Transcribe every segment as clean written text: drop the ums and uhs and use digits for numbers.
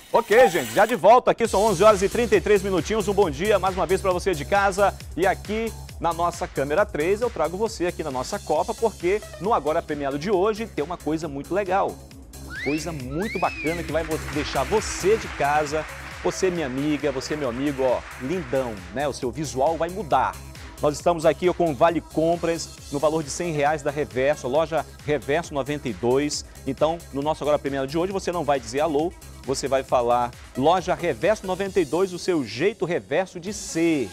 Ok, gente, já de volta aqui, são 11 horas e 33 minutinhos, um bom dia mais uma vez para você de casa e aqui na nossa câmera 3 eu trago você aqui na nossa Copa porque no Agora Premiado de hoje tem uma coisa muito legal, coisa muito bacana que vai deixar você de casa, você minha amiga, você meu amigo, ó, lindão, né? O seu visual vai mudar. Nós estamos aqui com Vale Compras no valor de R$100 da Reverso, loja Reverso 92. Então, no nosso Agora Premiado de hoje, você não vai dizer alô, você vai falar loja Reverso 92, o seu jeito reverso de ser.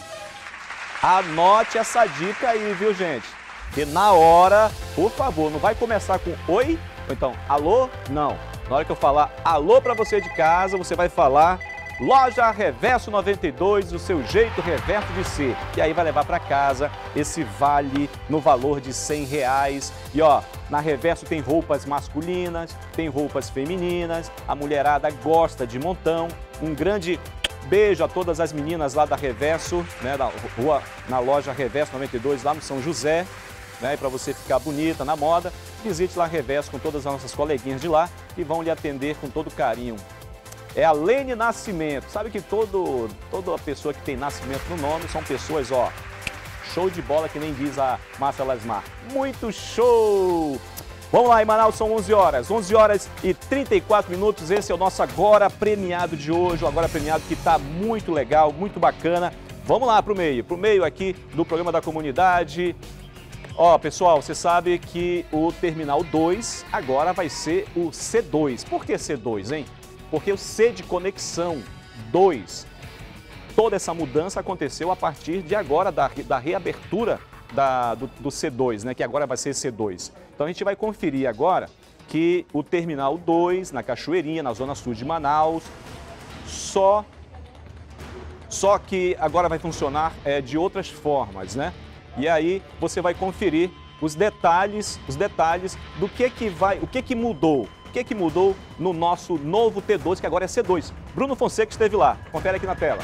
Anote essa dica aí, viu, gente? E na hora, por favor, não vai começar com oi, ou então alô, não. Na hora que eu falar alô para você de casa, você vai falar loja Reverso 92, o seu jeito reverso de ser. E aí vai levar para casa esse vale no valor de R$100. E ó, na Reverso tem roupas masculinas, tem roupas femininas, a mulherada gosta de montão. Um grande beijo a todas as meninas lá da Reverso, né, na loja Reverso 92, lá no São José. Né, e para você ficar bonita na moda, visite lá a Reverso com todas as nossas coleguinhas de lá que vão lhe atender com todo carinho. É a Lene Nascimento. Sabe que toda pessoa que tem Nascimento no nome são pessoas, ó, show de bola, que nem diz a Márcia Lasmar. Muito show! Vamos lá, em Manaus são 11 horas. 11 horas e 34 minutos. Esse é o nosso Agora Premiado de hoje. O Agora Premiado que tá muito legal, muito bacana. Vamos lá pro meio aqui do programa da comunidade. Ó, pessoal, você sabe que o Terminal 2 agora vai ser o C2. Por que C2, hein? Porque o C de conexão 2, toda essa mudança aconteceu a partir de agora, da reabertura do C2, né, que agora vai ser C2. Então a gente vai conferir agora que o Terminal 2, na Cachoeirinha, na zona sul de Manaus, só que agora vai funcionar de outras formas, né? E aí você vai conferir os detalhes do o que mudou. O que mudou no nosso novo T2, que agora é C2. Bruno Fonseca esteve lá. Confere aqui na tela.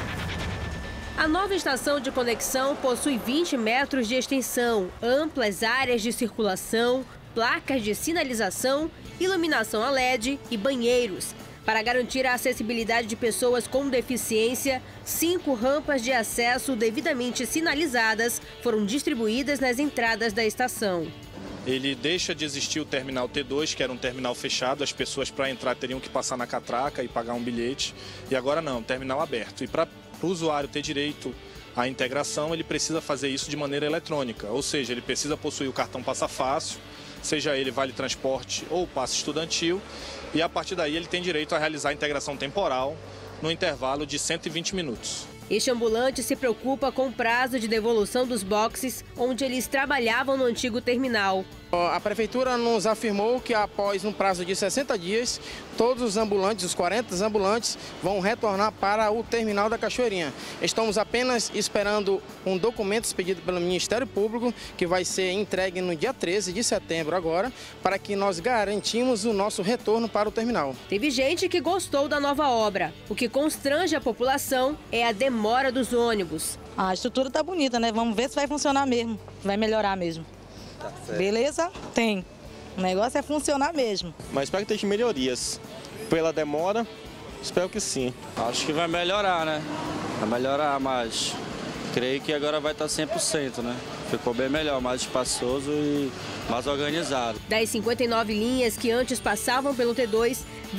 A nova estação de conexão possui 20 metros de extensão, amplas áreas de circulação, placas de sinalização, iluminação a LED e banheiros. Para garantir a acessibilidade de pessoas com deficiência, 5 rampas de acesso devidamente sinalizadas foram distribuídas nas entradas da estação. Ele deixa de existir o terminal T2, que era um terminal fechado, as pessoas para entrar teriam que passar na catraca e pagar um bilhete. E agora não, terminal aberto. E para o usuário ter direito à integração, ele precisa fazer isso de maneira eletrônica. Ou seja, ele precisa possuir o cartão Passa Fácil, seja ele Vale Transporte ou Passe Estudantil. E a partir daí ele tem direito a realizar a integração temporal no intervalo de 120 minutos. Este ambulante se preocupa com o prazo de devolução dos boxes onde eles trabalhavam no antigo terminal. A prefeitura nos afirmou que após um prazo de 60 dias, todos os ambulantes, os 40 ambulantes, vão retornar para o terminal da Cachoeirinha. Estamos apenas esperando um documento expedido pelo Ministério Público, que vai ser entregue no dia 13 de setembro agora, para que nós garantimos o nosso retorno para o terminal. Teve gente que gostou da nova obra. O que constrange a população é a demora dos ônibus. A estrutura tá bonita, né? Vamos ver se vai funcionar mesmo, vai melhorar mesmo. Tá, beleza? Tem. O negócio é funcionar mesmo. Mas espero que tenha melhorias. Pela demora, espero que sim. Acho que vai melhorar, né? Vai melhorar, mas creio que agora vai estar 100%, né? Ficou bem melhor, mais espaçoso e mais organizado. Das 59 linhas que antes passavam pelo T2,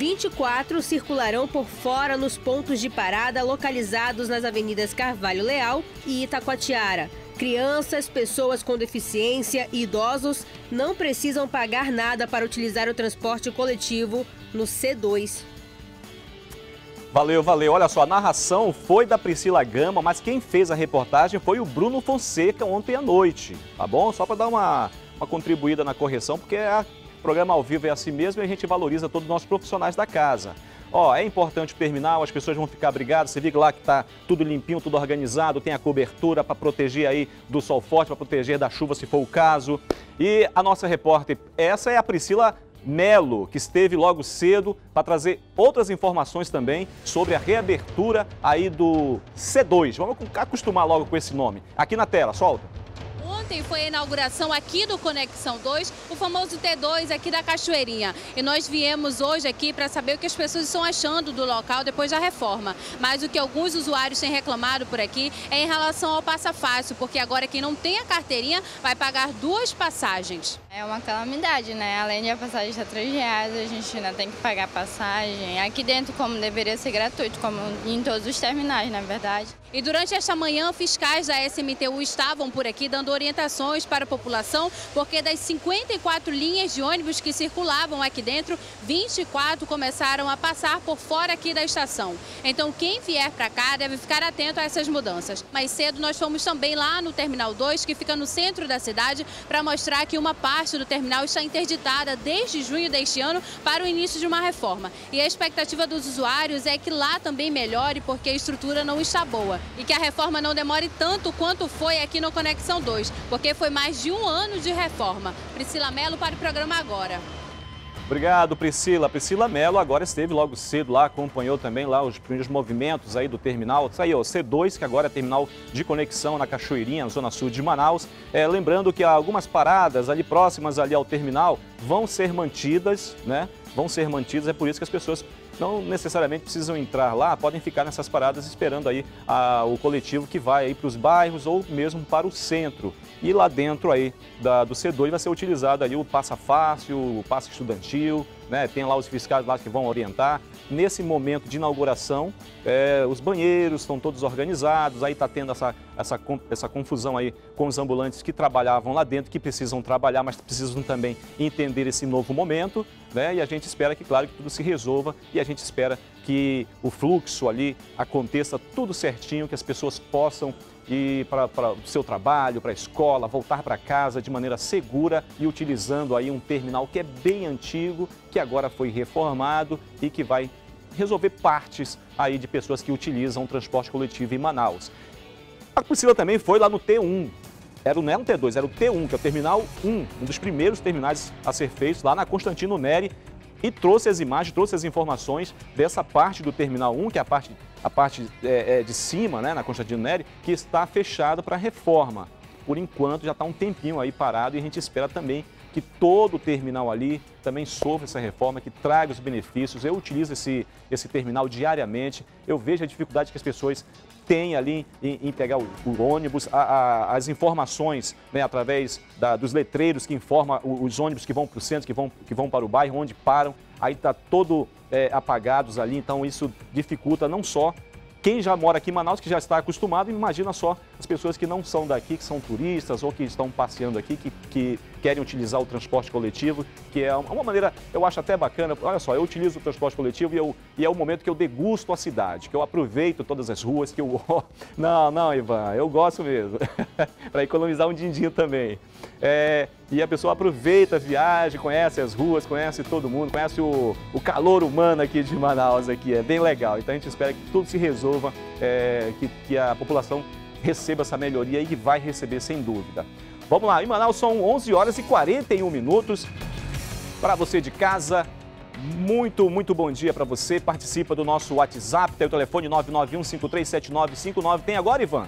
24 circularão por fora nos pontos de parada localizados nas avenidas Carvalho Leal e Itacoatiara. Crianças, pessoas com deficiência e idosos não precisam pagar nada para utilizar o transporte coletivo no C2. Valeu, valeu. Olha só, a narração foi da Priscila Gama, mas quem fez a reportagem foi o Bruno Fonseca ontem à noite, tá bom? Só para dar uma contribuída na correção, porque o programa ao vivo é assim mesmo e a gente valoriza todos os nossos profissionais da casa. Ó, é importante o terminal, as pessoas vão ficar abrigadas, você viu lá que tá tudo limpinho, tudo organizado, tem a cobertura para proteger aí do sol forte, para proteger da chuva se for o caso. E a nossa repórter, essa é a Priscila Melo, que esteve logo cedo para trazer outras informações também sobre a reabertura aí do C2. Vamos acostumar logo com esse nome. Aqui na tela, solta. Ontem foi a inauguração aqui do Conexão 2, o famoso T2 aqui da Cachoeirinha. E nós viemos hoje aqui para saber o que as pessoas estão achando do local depois da reforma. Mas o que alguns usuários têm reclamado por aqui é em relação ao Passa Fácil, porque agora quem não tem a carteirinha vai pagar 2 passagens. É uma calamidade, né? Além de a passagem estar R$3, a gente ainda tem que pagar passagem. Aqui dentro, como deveria ser gratuito, como em todos os terminais, na verdade. E durante esta manhã, fiscais da SMTU estavam por aqui dando orientações para a população, porque das 54 linhas de ônibus que circulavam aqui dentro, 24 começaram a passar por fora aqui da estação. Então, quem vier para cá deve ficar atento a essas mudanças. Mais cedo, nós fomos também lá no Terminal 2, que fica no centro da cidade, para mostrar que uma parte do terminal está interditada desde junho deste ano para o início de uma reforma. E a expectativa dos usuários é que lá também melhore, porque a estrutura não está boa. E que a reforma não demore tanto quanto foi aqui no Conexão 2, porque foi mais de 1 ano de reforma. Priscila Mello para o programa Agora. Obrigado, Priscila. Priscila Mello agora esteve logo cedo lá, acompanhou também lá os primeiros movimentos aí do terminal. Isso aí, ó, C2, que agora é terminal de conexão na Cachoeirinha, na zona sul de Manaus. Lembrando que algumas paradas ali próximas ali ao terminal vão ser mantidas, né? Vão ser mantidas, é por isso que as pessoas não necessariamente precisam entrar lá, podem ficar nessas paradas esperando aí o coletivo que vai aí para os bairros ou mesmo para o centro. E lá dentro aí do C2 vai ser utilizado aí o Passa Fácil, o Passa Estudantil, né? Tem lá os fiscais lá que vão orientar. Nesse momento de inauguração, os banheiros estão todos organizados, aí está tendo essa confusão aí com os ambulantes que trabalhavam lá dentro, que precisam trabalhar, mas precisam também entender esse novo momento, né? E a gente espera que, claro, que tudo se resolva e a gente espera que o fluxo ali aconteça tudo certinho, que as pessoas possam ir para o seu trabalho, para a escola, voltar para casa de maneira segura e utilizando aí um terminal que é bem antigo, que agora foi reformado e que vai resolver partes aí de pessoas que utilizam o transporte coletivo em Manaus. A Priscila também foi lá no T1. Não era um T2, era o T1, que é o Terminal 1, um dos primeiros terminais a ser feitos lá na Constantino Neri, e trouxe as imagens, trouxe as informações dessa parte do Terminal 1, que é a parte de cima, né, na Constantino Neri, que está fechada para reforma. Por enquanto já está um tempinho aí parado e a gente espera também que todo o terminal ali também sofra essa reforma, que traga os benefícios. Eu utilizo esse terminal diariamente, eu vejo a dificuldade que as pessoas têm ali em pegar o ônibus, as informações, né, através dos letreiros que informam os ônibus que vão para o centro, que vão para o bairro, onde param, aí está todo apagados ali, então isso dificulta não só quem já mora aqui em Manaus, que já está acostumado, imagina só as pessoas que não são daqui, que são turistas ou que estão passeando aqui, que querem utilizar o transporte coletivo, que é uma maneira, eu acho até bacana. Olha só, eu utilizo o transporte coletivo e é o momento que eu degusto a cidade, que eu aproveito todas as ruas, que eu... Não, Ivan, eu gosto mesmo, para economizar um din-din também. E a pessoa aproveita a viagem, conhece as ruas, conhece todo mundo, conhece o calor humano aqui de Manaus, aqui, é bem legal. Então a gente espera que tudo se resolva, que a população receba essa melhoria e que vai receber sem dúvida. Vamos lá, em Manaus são 11 horas e 41 minutos. Para você de casa, muito bom dia para você. Participa do nosso WhatsApp, tem o telefone 991537959. Tem agora, Ivan?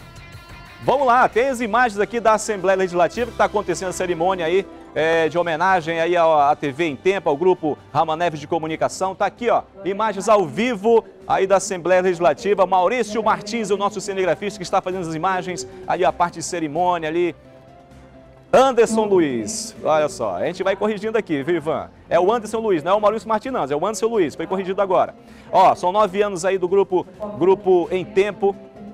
Vamos lá, tem as imagens aqui da Assembleia Legislativa, que está acontecendo a cerimônia aí de homenagem aí à TV em Tempo, ao grupo Rama Neves de Comunicação. Tá aqui, ó, imagens ao vivo aí da Assembleia Legislativa. Maurício Martins, o nosso cinegrafista, que está fazendo as imagens ali, a parte de cerimônia ali. Anderson Luiz, olha só, a gente vai corrigindo aqui, viu, Ivan? É o Anderson Luiz, não é o Maurício Martins, não, é o Anderson Luiz, foi corrigido agora. Ó, são 9 anos aí do grupo Em Tempo.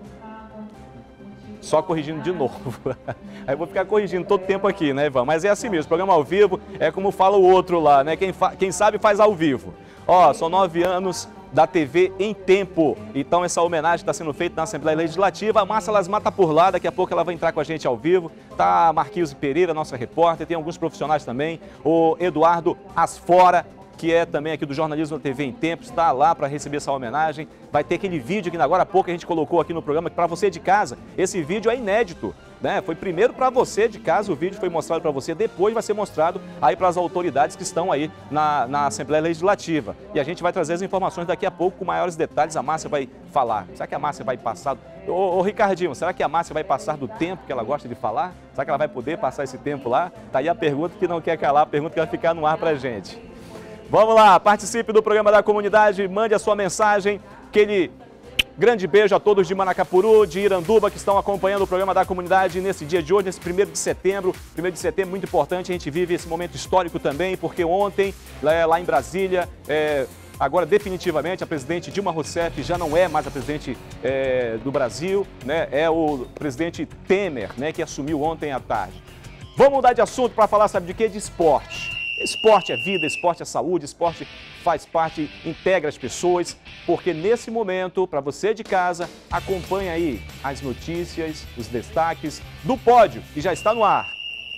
Só corrigindo de novo. Aí eu vou ficar corrigindo todo tempo aqui, né, Ivan? Mas é assim mesmo, programa ao vivo é como fala o outro lá, né? Quem sabe faz ao vivo. Ó, são 9 anos da TV em Tempo. Então essa homenagem está sendo feita na Assembleia Legislativa. A Márcia Lasmar está por lá, daqui a pouco ela vai entrar com a gente ao vivo. Tá a Marquinhos Pereira, nossa repórter, tem alguns profissionais também. O Eduardo Asfora que é também aqui do Jornalismo da TV em Tempo, está lá para receber essa homenagem. Vai ter aquele vídeo que agora há pouco a gente colocou aqui no programa, que para você de casa, esse vídeo é inédito, né? Foi primeiro para você de casa, o vídeo foi mostrado para você, depois vai ser mostrado aí para as autoridades que estão aí na Assembleia Legislativa. E a gente vai trazer as informações daqui a pouco com maiores detalhes, a Márcia vai falar. Será que a Márcia vai passar... Ô Ricardinho, será que a Márcia vai passar do tempo que ela gosta de falar? Será que ela vai poder passar esse tempo lá? Tá aí a pergunta que não quer calar, a pergunta que vai ficar no ar pra gente. Vamos lá, participe do programa da comunidade, mande a sua mensagem, aquele grande beijo a todos de Manacapuru, de Iranduba, que estão acompanhando o programa da comunidade nesse dia de hoje, nesse 1º de setembro. 1º de setembro, muito importante, a gente vive esse momento histórico também, porque ontem, lá em Brasília, agora definitivamente a presidente Dilma Rousseff já não é mais a presidente do Brasil, né? É o presidente Temer, né, que assumiu ontem à tarde. Vamos mudar de assunto para falar, sabe de quê? De esporte. Esporte é vida, esporte é saúde, esporte faz parte, integra as pessoas, porque nesse momento, para você de casa, acompanha aí as notícias, os destaques do pódio, que já está no ar.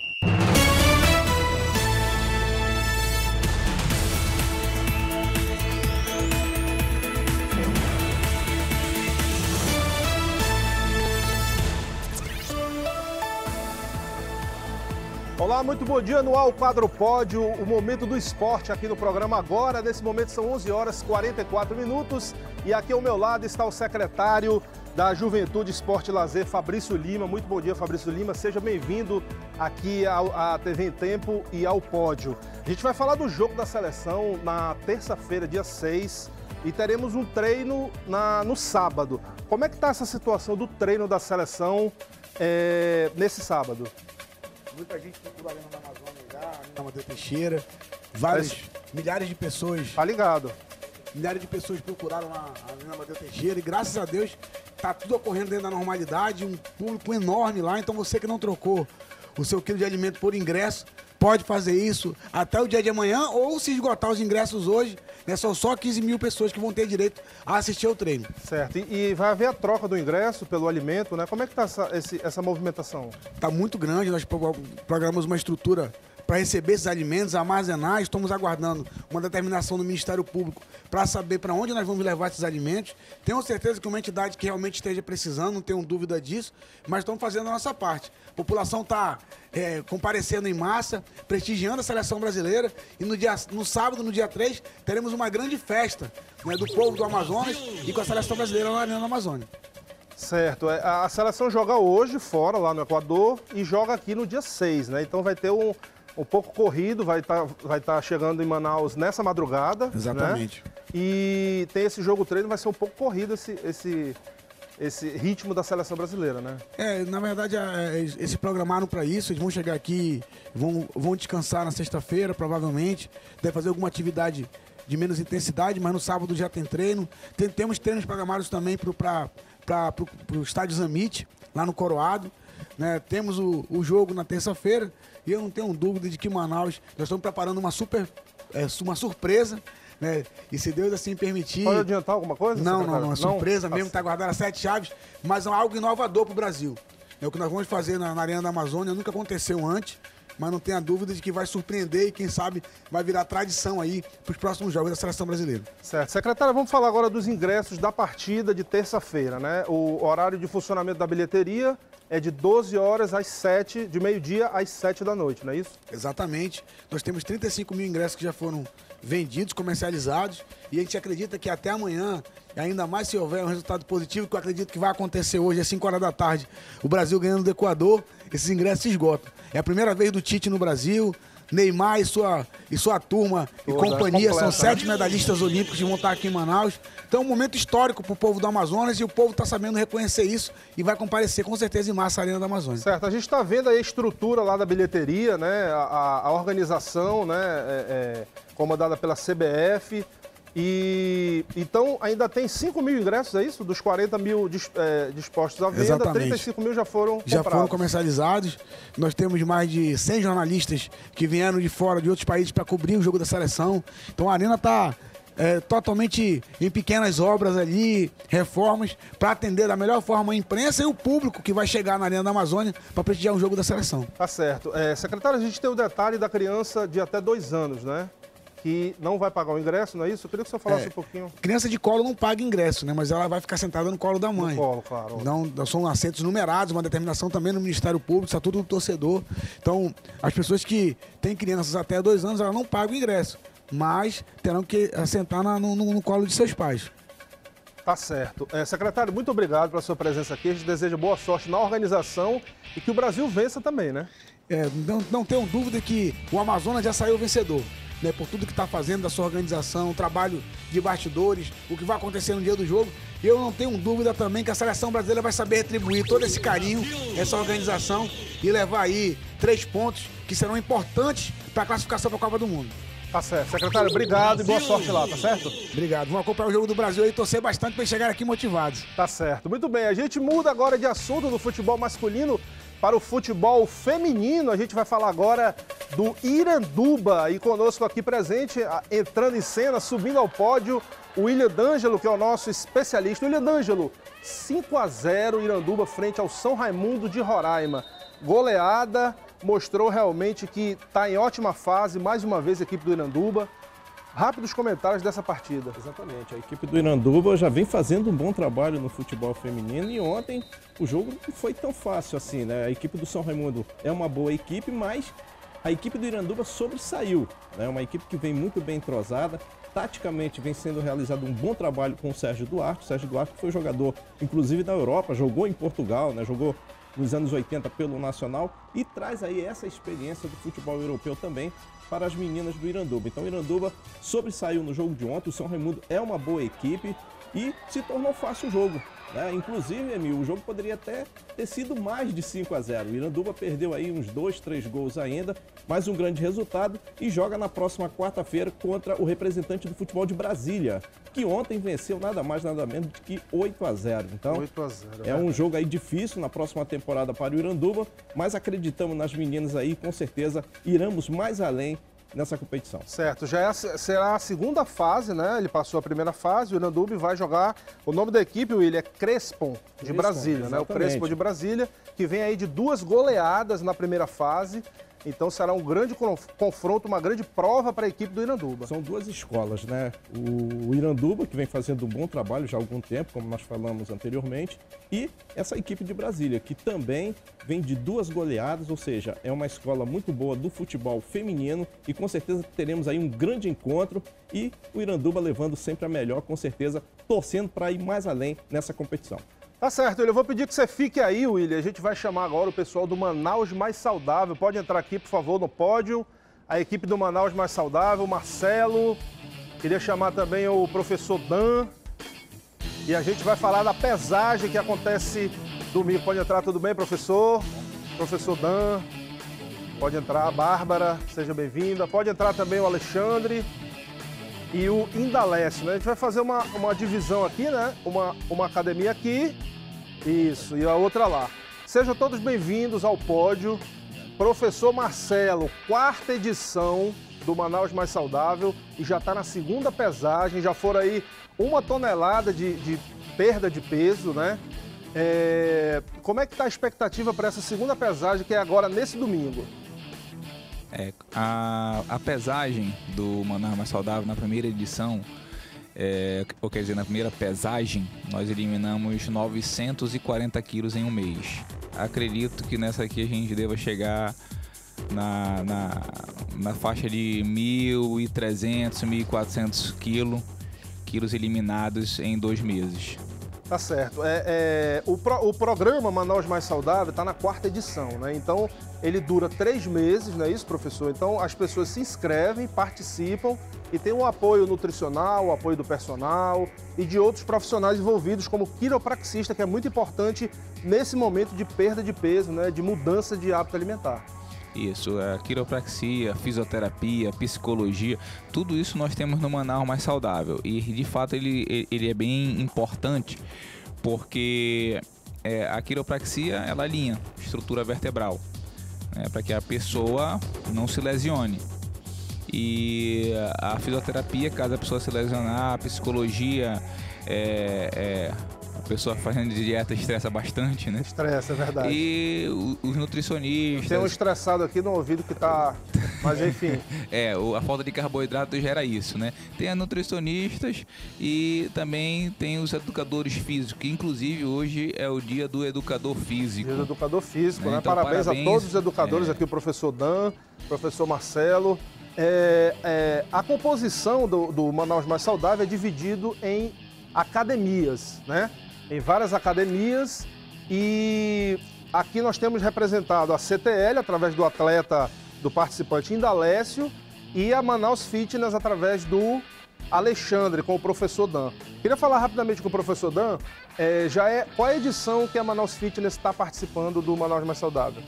Olá, muito bom dia no Ao Quadro Pódio, o momento do esporte aqui no programa agora. Nesse momento são 11 horas e 44 minutos e aqui ao meu lado está o secretário da Juventude, Esporte e Lazer, Fabrício Lima. Muito bom dia, Fabrício Lima. Seja bem-vindo aqui à TV em Tempo e ao Pódio. A gente vai falar do jogo da seleção na terça-feira, dia 6, e teremos um treino no sábado. Como é que está essa situação do treino da seleção nesse sábado? Muita gente procurou ali na Amazônia já, na Amadeu Teixeira. Milhares de pessoas. Tá ligado. Milhares de pessoas procuraram ali na Amadeu Teixeira e graças a Deus tá tudo ocorrendo dentro da normalidade, um público enorme lá. Então você que não trocou o seu quilo de alimento por ingresso, pode fazer isso até o dia de amanhã ou se esgotar os ingressos hoje, né, são só 15 mil pessoas que vão ter direito a assistir ao treino. Certo, e vai haver a troca do ingresso pelo alimento, né? Como é que está essa movimentação? Está muito grande, nós programamos uma estrutura para receber esses alimentos, armazenar. Estamos aguardando uma determinação do Ministério Público para saber para onde nós vamos levar esses alimentos. Tenho certeza que uma entidade que realmente esteja precisando, não tenho dúvida disso, mas estamos fazendo a nossa parte. A população está comparecendo em massa, prestigiando a seleção brasileira e no sábado, no dia 3, teremos uma grande festa, né, do povo do Amazonas e com a seleção brasileira lá na Amazônia. Certo, a seleção joga hoje fora, lá no Equador, e joga aqui no dia 6, né? Então vai ter um pouco corrido, vai tá chegando em Manaus nessa madrugada. Exatamente. Né? E tem esse jogo treino, vai ser um pouco corrido esse ritmo da seleção brasileira, né? Na verdade, eles se programaram para isso, eles vão chegar aqui, vão descansar na sexta-feira, provavelmente, deve fazer alguma atividade de menos intensidade, mas no sábado já tem treino. Temos treinos programados também para o estádio Zamit, lá no Coroado. Né? Temos o jogo na terça-feira e eu não tenho dúvida de que Manaus, nós estamos preparando uma surpresa, né? E se Deus assim permitir... Pode adiantar alguma coisa? Não, surpresa mesmo, está guardada 7 chaves, mas é algo inovador para o Brasil. É o que nós vamos fazer na Arena da Amazônia, nunca aconteceu antes, mas não tenha dúvida de que vai surpreender e quem sabe vai virar tradição aí para os próximos jogos da seleção brasileira. Certo. Secretária, vamos falar agora dos ingressos da partida de terça-feira, né? O horário de funcionamento da bilheteria é de 12 horas às 7, de meio-dia às 7 da noite, não é isso? Exatamente. Nós temos 35 mil ingressos que já foram vendidos, comercializados, e a gente acredita que até amanhã, ainda mais se houver um resultado positivo, que eu acredito que vai acontecer hoje, às 5 horas da tarde, o Brasil ganhando do Equador, esses ingressos se esgotam. É a primeira vez do Tite no Brasil, Neymar e sua turma e companhia, são 7 medalhistas olímpicos que vão estar aqui em Manaus. Então é um momento histórico para o povo do Amazonas e o povo está sabendo reconhecer isso e vai comparecer com certeza em massa à Arena da Amazônia. Certo, a gente está vendo aí a estrutura lá da bilheteria, né? A organização, né? Comandada pela CBF. E então ainda tem 5 mil ingressos, é isso? Dos 40 mil dispostos à venda, exatamente. 35 mil já foram comprados. Já foram comercializados. Nós temos mais de 100 jornalistas que vieram de fora, de outros países, para cobrir o jogo da seleção. Então a Arena está totalmente em pequenas obras ali, reformas, para atender da melhor forma a imprensa e o público que vai chegar na Arena da Amazônia para prestigiar o jogo da seleção. Tá certo. Secretário, a gente tem o detalhe da criança de até 2 anos, né? que não vai pagar o ingresso, não é isso? Eu queria que o senhor falasse um pouquinho. Criança de colo não paga ingresso, né? Mas ela vai ficar sentada no colo da mãe. No colo, claro. Não, são assentos numerados, uma determinação também no Ministério Público, Estatuto do Torcedor. Então, as pessoas que têm crianças até 2 anos, elas não pagam o ingresso, mas terão que assentar no colo de seus pais. Tá certo. Secretário, muito obrigado pela sua presença aqui. A gente deseja boa sorte na organização e que o Brasil vença também, né? Não tenho dúvida que o Amazonas já saiu vencedor, né? Por tudo que está fazendo da sua organização, trabalho de bastidores, o que vai acontecer no dia do jogo. Eu não tenho dúvida também que a seleção brasileira vai saber retribuir todo esse carinho, essa organização e levar aí 3 pontos que serão importantes para a classificação para a Copa do Mundo. Tá certo. Secretário, obrigado e boa sorte lá, tá certo? Obrigado. Vamos acompanhar o jogo do Brasil aí e torcer bastante para chegar aqui motivados. Tá certo. Muito bem. A gente muda agora de assunto do futebol masculino para o futebol feminino. A gente vai falar agora do Iranduba. E conosco aqui presente, entrando em cena, subindo ao pódio, o William D'Angelo, que é o nosso especialista. William D'Angelo, 5-0 Iranduba frente ao São Raimundo de Roraima. Goleada, mostrou realmente que está em ótima fase, mais uma vez a equipe do Iranduba. Rápidos comentários dessa partida. Exatamente, a equipe do Iranduba já vem fazendo um bom trabalho no futebol feminino e ontem o jogo não foi tão fácil assim, né? A equipe do São Raimundo é uma boa equipe, mas a equipe do Iranduba sobressaiu, né? Uma equipe que vem muito bem entrosada, taticamente vem sendo realizado um bom trabalho com o Sérgio Duarte. O Sérgio Duarte foi jogador, inclusive da Europa, jogou em Portugal, né? Jogou nos anos 80 pelo Nacional e traz aí essa experiência do futebol europeu também para as meninas do Iranduba. Então o Iranduba sobressaiu no jogo de ontem, o São Raimundo é uma boa equipe e se tornou fácil o jogo, né? Inclusive, Emil, o jogo poderia até ter sido mais de 5-0. O Iranduba perdeu aí uns 2, 3 gols ainda, mais um grande resultado e joga na próxima quarta-feira contra o representante do futebol de Brasília, que ontem venceu nada mais, nada menos do que 8-0. Então, 8-0, é um jogo aí difícil na próxima temporada para o Iranduba, mas acreditamos nas meninas aí, com certeza iremos mais além nessa competição. Certo, será a segunda fase, né? Ele passou a primeira fase, o Iranduba vai jogar, o nome da equipe, William, é Crespon, de Brasília, exatamente, né? O Crespon de Brasília, que vem aí de 2 goleadas na primeira fase. Então será um grande confronto, uma grande prova para a equipe do Iranduba. São 2 escolas, né? O Iranduba, que vem fazendo um bom trabalho já há algum tempo, como nós falamos anteriormente, e essa equipe de Brasília, que também vem de 2 goleadas, ou seja, é uma escola muito boa do futebol feminino e com certeza teremos aí um grande encontro e o Iranduba levando sempre a melhor, com certeza, torcendo para ir mais além nessa competição. Tá certo, eu vou pedir que você fique aí, William. A gente vai chamar agora o pessoal do Manaus Mais Saudável. Pode entrar aqui, por favor, no pódio. A equipe do Manaus Mais Saudável, Marcelo. Queria chamar também o professor Dan. E a gente vai falar da pesagem que acontece domingo. Pode entrar, tudo bem, professor? Professor Dan. Pode entrar, Bárbara, seja bem-vinda. Pode entrar também o Alexandre e o Indalécio, né? A gente vai fazer uma divisão aqui, né? Uma academia aqui, isso, e a outra lá. Sejam todos bem-vindos ao pódio. Professor Marcelo, 4ª edição do Manaus Mais Saudável e já está na 2ª pesagem, já foram aí 1 tonelada de perda de peso, né? Como é que está a expectativa para essa 2ª pesagem, que é agora nesse domingo? A pesagem do Manaus Mais Saudável na primeira edição, ou quer dizer, na primeira pesagem, nós eliminamos 940 quilos em um mês. Acredito que nessa aqui a gente deva chegar na faixa de 1.300, 1.400 quilos eliminados em 2 meses. Tá certo. O programa Manaus Mais Saudável está na 4ª edição, né? Então, ele dura 3 meses, não é isso, professor? Então, as pessoas se inscrevem, participam e tem um apoio nutricional, o apoio do personal e de outros profissionais envolvidos, como quiropraxista, que é muito importante nesse momento de perda de peso, né? De mudança de hábito alimentar. Isso, a quiropraxia, fisioterapia, psicologia, tudo isso nós temos no Manaus Mais Saudável. E, de fato, ele é bem importante porque a quiropraxia, ela alinha a estrutura vertebral, né, para que a pessoa não se lesione. E a fisioterapia, caso a pessoa se lesionar, a psicologia, A pessoa fazendo dieta estressa bastante, né? Estressa, é verdade. E os nutricionistas... Tem um estressado aqui no ouvido que tá... Mas enfim. A falta de carboidrato gera isso, né? Tem as nutricionistas e também tem os educadores físicos, que inclusive hoje é o dia do educador físico. Dia do educador físico, né? Então, parabéns a todos os educadores aqui, o professor Dan, o professor Marcelo. A composição do Manaus Mais Saudável é dividido em academias, né? Em várias academias, e aqui nós temos representado a CTL através do atleta, do participante Indalécio, e a Manaus Fitness através do Alexandre, com o professor Dan. Queria falar rapidamente com o professor Dan, qual é a edição que a Manaus Fitness está participando do Manaus Mais Saudável?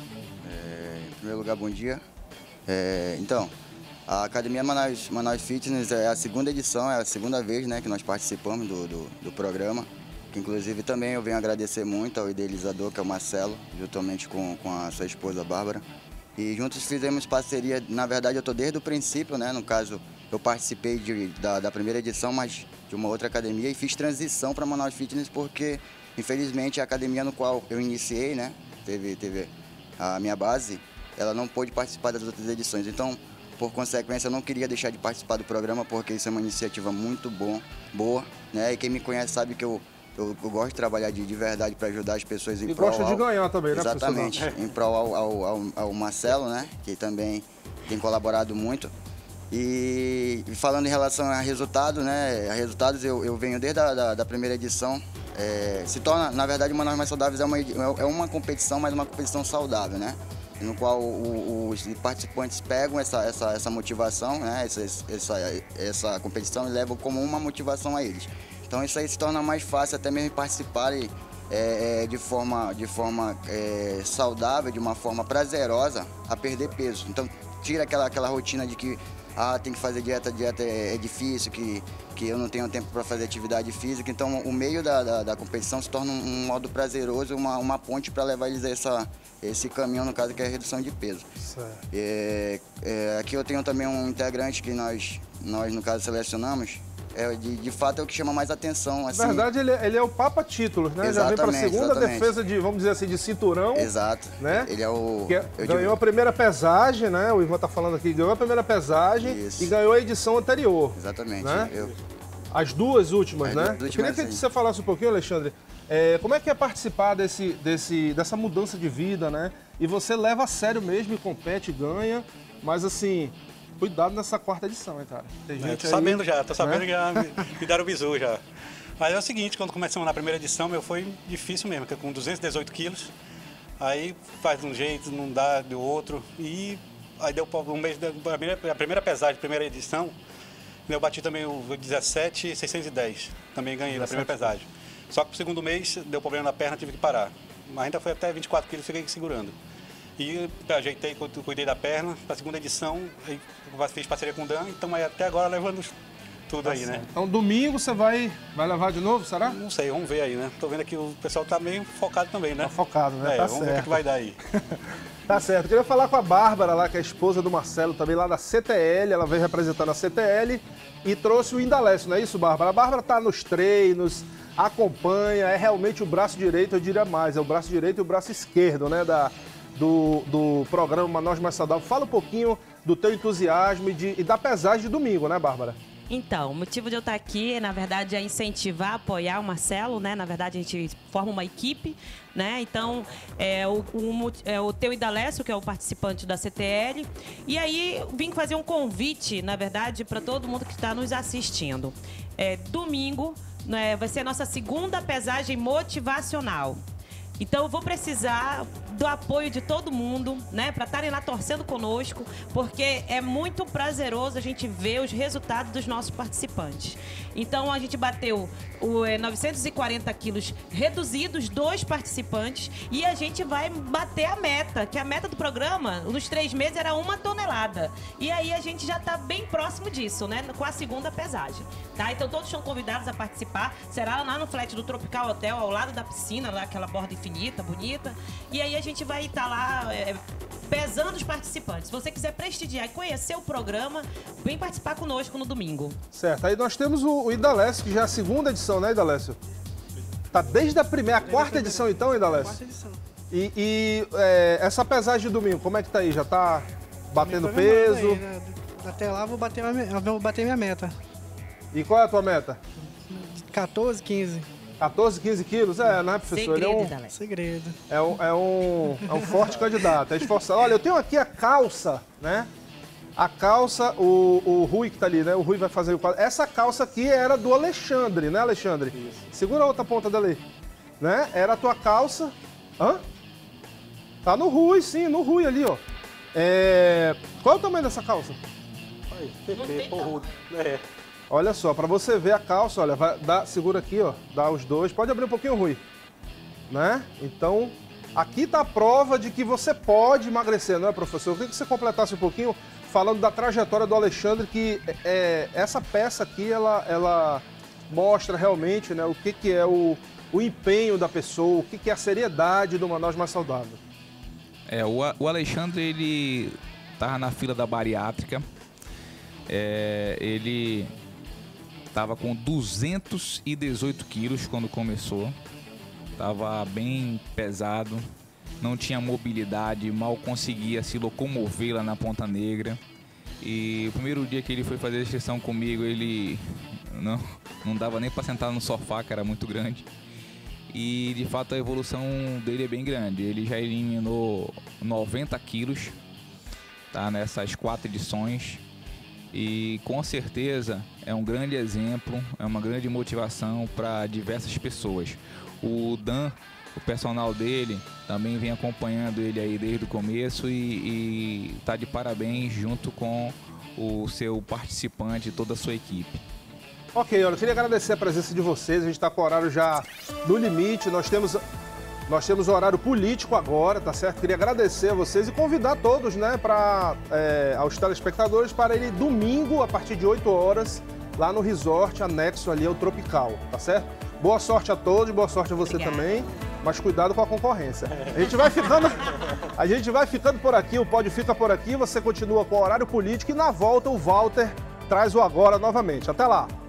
Em primeiro lugar, bom dia. Então, a Academia Manaus Fitness é a segunda edição, é a segunda vez, né, que nós participamos do programa, que inclusive também eu venho agradecer muito ao idealizador, que é o Marcelo, juntamente com a sua esposa Bárbara. E juntos fizemos parceria, na verdade eu estou desde o princípio, né, no caso eu participei da primeira edição, mas de uma outra academia, e fiz transição para Manaus Fitness porque, infelizmente, a academia no qual eu iniciei, né, teve a minha base, ela não pôde participar das outras edições. Então, por consequência, eu não queria deixar de participar do programa, porque isso é uma iniciativa muito boa, né? E quem me conhece sabe que eu gosto de trabalhar de verdade para ajudar as pessoas em prol. E gosta de ganhar também, né, exatamente, em prol ao Marcelo, né? Que também tem colaborado muito. E falando em relação a resultados, né? A resultados eu venho desde a primeira edição. Se torna, na verdade, o Manaus Mais Saudáveis é uma competição, mas uma competição saudável, né? No qual os participantes pegam essa motivação, né? essa competição, e levam como uma motivação a eles. Então isso aí se torna mais fácil até mesmo participarem de forma saudável, de uma forma prazerosa, a perder peso. Então tira aquela rotina de que tem que fazer dieta é difícil, que eu não tenho tempo para fazer atividade física. Então o meio da competição se torna um modo prazeroso, uma ponte para levar eles a esse caminho, no caso, que é a redução de peso. Aqui eu tenho também um integrante que nós no caso, selecionamos. De fato, é o que chama mais atenção. Assim. Na verdade, ele é o Papa Títulos, né? Já vem para a segunda defesa de, vamos dizer assim, de cinturão. Exato. Né? Ele é o... Ganhou a primeira pesagem, né? O Ivan tá falando aqui, ganhou a primeira pesagem e ganhou a edição anterior. Exatamente. Né? As duas últimas, né? Duas últimas, eu queria que você falasse um pouquinho, Alexandre, como é que é participar dessa mudança de vida, né? E você leva a sério mesmo e compete, ganha, mas assim... Cuidado nessa quarta edição, hein, cara? Tem gente tô sabendo que já me deram o bizu já. Mas é o seguinte, quando começamos na primeira edição, foi difícil mesmo, porque com 218 quilos, aí faz de um jeito, não dá do outro. E aí deu um mês, a primeira pesagem, primeira edição, eu bati também o 17,610, também ganhei na primeira pesagem. Só que no segundo mês deu problema na perna, tive que parar. Mas ainda foi até 24 quilos, fiquei segurando. E ajeitei, cuidei da perna, para a segunda edição, fiz parceria com o Dan, então até agora levando tudo aí, né? Então domingo você vai levar de novo, será? Não sei, vamos ver aí, né? Tô vendo que o pessoal tá meio focado também, né? Tá focado, né? Tá vamos ver o que vai dar aí. Tá certo. Queria falar com a Bárbara lá, que é a esposa do Marcelo, também lá da CTL, ela veio representando a CTL e trouxe o Indalécio, não é isso, Bárbara? A Bárbara tá nos treinos, acompanha, é realmente o braço direito, eu diria mais, é o braço direito e o braço esquerdo, né, do programa Manaus Mais Saudável. Fala um pouquinho do teu entusiasmo e da pesagem de domingo, né, Bárbara? Então, o motivo de eu estar aqui, na verdade, é incentivar, apoiar o Marcelo, né? Na verdade, a gente forma uma equipe, né? Então, o Teu Indalécio, que é o participante da CTL. E aí, vim fazer um convite, na verdade, para todo mundo que está nos assistindo. Domingo, né, vai ser a nossa segunda pesagem motivacional. Então, eu vou precisar do apoio de todo mundo, né? Para estarem lá torcendo conosco, porque é muito prazeroso a gente ver os resultados dos nossos participantes. Então, a gente bateu 940 quilos reduzidos, 2 participantes, e a gente vai bater a meta, que a meta do programa, nos 3 meses, era 1 tonelada. E aí, a gente já está bem próximo disso, né? Com a segunda pesagem, tá? Então, todos são convidados a participar. Será lá no flat do Tropical Hotel, ao lado da piscina, lá aquela borda infinita, bonita. E aí, a gente vai estar lá pesando os participantes. Se você quiser prestigiar e conhecer o programa, vem participar conosco no domingo. Certo. Aí nós temos o Indalécio, que já é a segunda edição, né, Indalécio? Tá desde a primeira, a quarta edição então, Indalécio? Quarta edição. E essa pesagem de domingo, como é que tá aí? Já tá batendo peso? Aí, né? Até lá eu vou bater minha meta. E qual é a tua meta? 14, 15. 14, 15 quilos? Né, professor? Segredo, Segredo. É um forte candidato, é esforçado. Olha, eu tenho aqui a calça, né? A calça, o Rui que tá ali, né? O Rui vai fazer o quadro. Essa calça aqui era do Alexandre, né, Alexandre? Isso. Segura a outra ponta dali. Né? Era a tua calça. Hã? Tá no Rui, sim, no Rui ali, ó. Qual é o tamanho dessa calça? Olha só, pra você ver a calça, olha, segura aqui, ó, dá os dois. Pode abrir um pouquinho, Rui. Né? Então, aqui tá a prova de que você pode emagrecer, não é, professor? Eu queria que você completasse um pouquinho falando da trajetória do Alexandre, que essa peça aqui, ela mostra realmente, né, o que é o empenho da pessoa, o que é a seriedade do Manaus Mais Saudável. O Alexandre, ele estava na fila da bariátrica, ele estava com 218 quilos quando começou, estava bem pesado, não tinha mobilidade, mal conseguia se locomover lá na Ponta Negra. E o primeiro dia que ele foi fazer a inscrição comigo, ele não dava nem para sentar no sofá, que era muito grande. E de fato a evolução dele é bem grande. Ele já eliminou 90 quilos, tá, nessas 4 edições. E com certeza é um grande exemplo, é uma grande motivação para diversas pessoas. O Dan, o personal dele, também vem acompanhando ele aí desde o começo e tá de parabéns junto com o seu participante e toda a sua equipe. Ok, olha, eu queria agradecer a presença de vocês, a gente está com o horário já no limite, nós temos o horário político agora, tá certo? Queria agradecer a vocês e convidar todos, né, aos telespectadores para ele domingo, a partir de 8 horas, lá no resort anexo ali ao Tropical, tá certo? Boa sorte a todos, boa sorte a você também, mas cuidado com a concorrência. A gente vai ficando por aqui, o pódio fica por aqui, você continua com o horário político e na volta o Walter traz o Agora novamente. Até lá!